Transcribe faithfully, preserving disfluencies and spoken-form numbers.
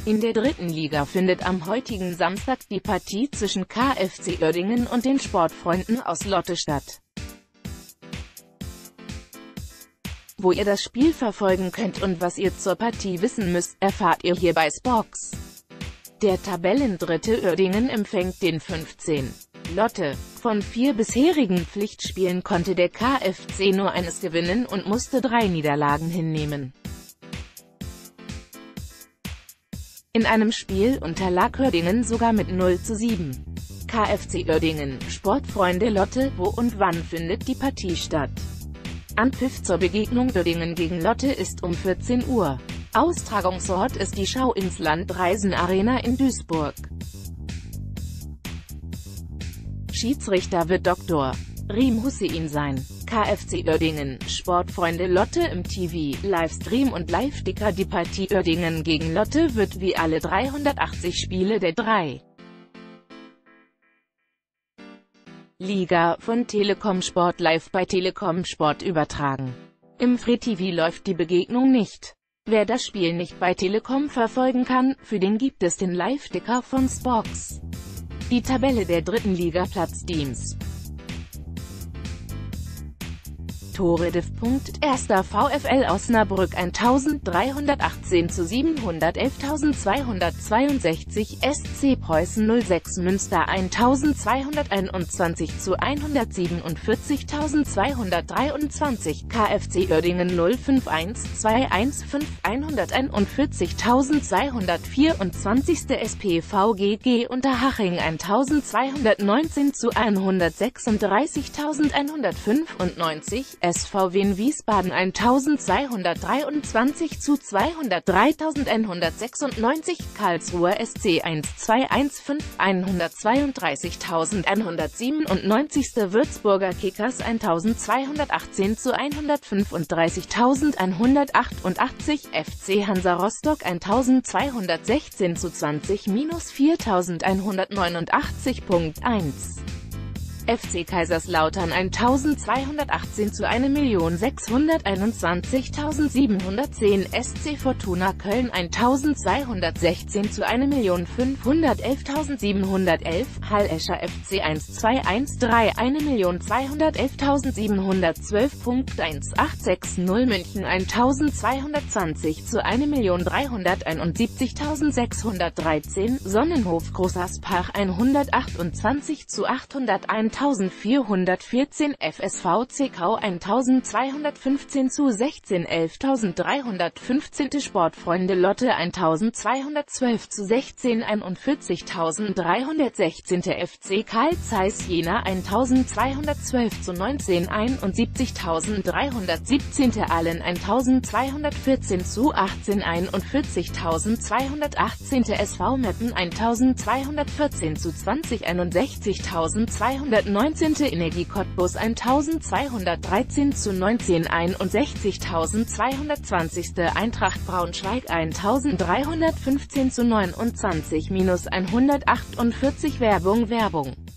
In der dritten Liga findet am heutigen Samstag die Partie zwischen K F C Uerdingen und den Sportfreunden aus Lotte statt. Wo ihr das Spiel verfolgen könnt und was ihr zur Partie wissen müsst, erfahrt ihr hier bei Spox. Der Tabellendritte Uerdingen empfängt den fünfzehnten Lotte. Von vier bisherigen Pflichtspielen konnte der K F C nur eines gewinnen und musste drei Niederlagen hinnehmen. In einem Spiel unterlag Uerdingen sogar mit null zu sieben. K F C Uerdingen, Sportfreunde Lotte, wo und wann findet die Partie statt? Anpfiff zur Begegnung Uerdingen gegen Lotte ist um vierzehn Uhr. Austragungsort ist die Schau ins Land Reisen Arena in Duisburg. Schiedsrichter wird Doktor Riem Hussein sein. K F C Uerdingen, Sportfreunde Lotte im T V, Livestream und Live-Ticker. Die Partie Uerdingen gegen Lotte wird wie alle dreihundertachtzig Spiele der drei Liga von Telekom Sport live bei Telekom Sport übertragen. Im Free T V läuft die Begegnung nicht. Wer das Spiel nicht bei Telekom verfolgen kann, für den gibt es den Live-Ticker von Spox. Die Tabelle der dritten Liga Platzteams. Tore Div. erster VfL Osnabrück eintausenddreihundertachtzehn zu siebenhundertelftausendzweihundertzweiundsechzig, S C Preußen null sechs Münster eintausendzweihunderteinundzwanzig zu hundertsiebenundvierzigtausendzweihundertdreiundzwanzig, K F C Uerdingen null fünf eins zwei eins fünf hunderteinundvierzigtausendzweihundertvierundzwanzig, S P V G G Unterhaching eintausendzweihundertneunzehn zu hundertsechsunddreißigtausendeinhundertfünfundneunzig, S V Wien Wiesbaden eintausendzweihundertdreiundzwanzig zu zweihundertdreitausendeinhundertsechsundneunzig, Karlsruher S C eins zwei eins fünf hundertzweiunddreißigtausendeinhundertsiebenundneunzig, Würzburger Kickers eintausendzweihundertachtzehn zu hundertfünfunddreißigtausendeinhundertachtundachtzig, F C Hansa Rostock eintausendzweihundertsechzehn zu zwanzig viertausendeinhundertneunundachtzig Punkt eins. F C Kaiserslautern eintausendzweihundertachtzehn zu eine Million sechshunderteinundzwanzigtausendsiebenhundertzehn, S C Fortuna Köln eintausendzweihundertsechzehn zu eine Million fünfhundertelftausendsiebenhundertelf, Hallescher F C eins zwei eins drei eine Million zweihundertelftausendsiebenhundertzwölf Punkt achtzehn null, München eintausendzweihundertzwanzig zu eine Million dreihunderteinundsiebzigtausendsechshundertdreizehn, Sonnenhof Großaspach hundertachtundzwanzig zu achthunderteintausendvierhundertvierzehn, F S V Zwickau eintausendzweihundertfünfzehn zu sechzehn elftausenddreihundertfünfzehn, Sportfreunde Lotte eintausendzweihundertzwölf zu sechzehn einundvierzigtausenddreihundertsechzehn, F C Carl Zeiss Jena eintausendzweihundertzwölf zu neunzehn einundsiebzigtausenddreihundertsiebzehn, Aalen eintausendzweihundertvierzehn zu achtzehn einundvierzigtausendzweihundertachtzehn, S V Meppen eintausendzweihundertvierzehn zu zwanzig einundsechzigtausendzweihundertneunzehn, Energie Cottbus eintausendzweihundertdreizehn zu neunzehn einundsechzigtausendzweihundertzwanzig, Eintracht Braunschweig eintausenddreihundertfünfzehn zu neunundzwanzig hundertachtundvierzig. Werbung Werbung